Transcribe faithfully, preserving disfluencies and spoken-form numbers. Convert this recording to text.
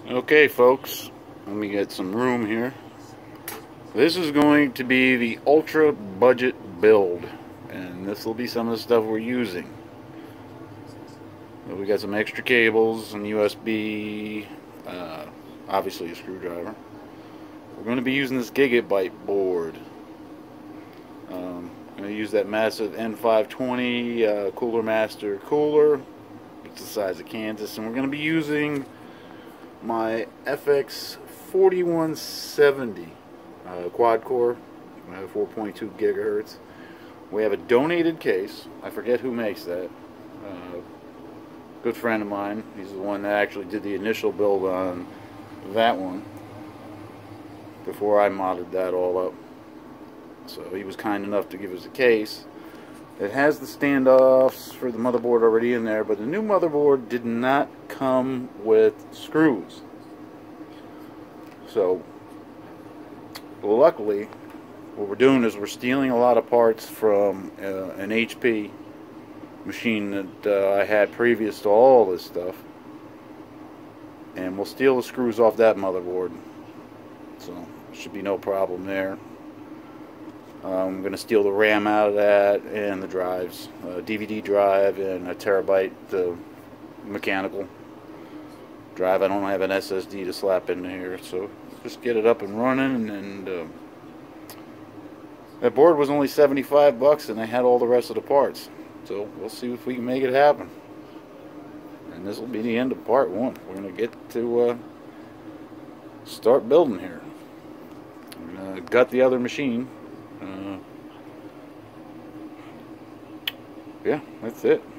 Okay, folks, let me get some room here. This is going to be the ultra budget build, and this will be some of the stuff we're using. We got some extra cables, some U S B, uh, obviously a screwdriver. We're going to be using this Gigabyte board. Um, I'm going to use that massive N five twenty uh, Cooler Master cooler. It's the size of Kansas, and we're going to be using my F X forty-one seventy uh, quad core, uh, four point two gigahertz. We have a donated case. I forget who makes that. Uh, good friend of mine. He's the one that actually did the initial build on that one before I modded that all up. So he was kind enough to give us a case. It has the standoffs for the motherboard already in there, but the new motherboard did not come with screws. So, luckily, what we're doing is we're stealing a lot of parts from uh, an H P machine that uh, I had previous to all this stuff. And we'll steal the screws off that motherboard. So, should be no problem there. I'm going to steal the RAM out of that and the drives, a D V D drive and a terabyte uh, mechanical drive. I don't have an S S D to slap in here, so just get it up and running. And uh, that board was only seventy-five bucks, and I had all the rest of the parts. So we'll see if we can make it happen. And this will be the end of part one. We're going to get to uh, start building here. Uh, got the other machine. Uh, yeah, that's it.